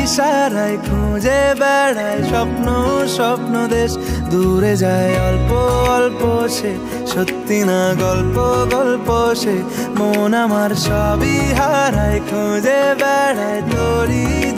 ইশারায় খুঁজে বেড়ায় স্বপ্ন স্বপ্ন দেশ। দূরে যায় অল্প অল্প সে, সত্যি না গল্প গল্প সে। মন আমার সবই হারায় খুঁজে বেড়ায় তোরই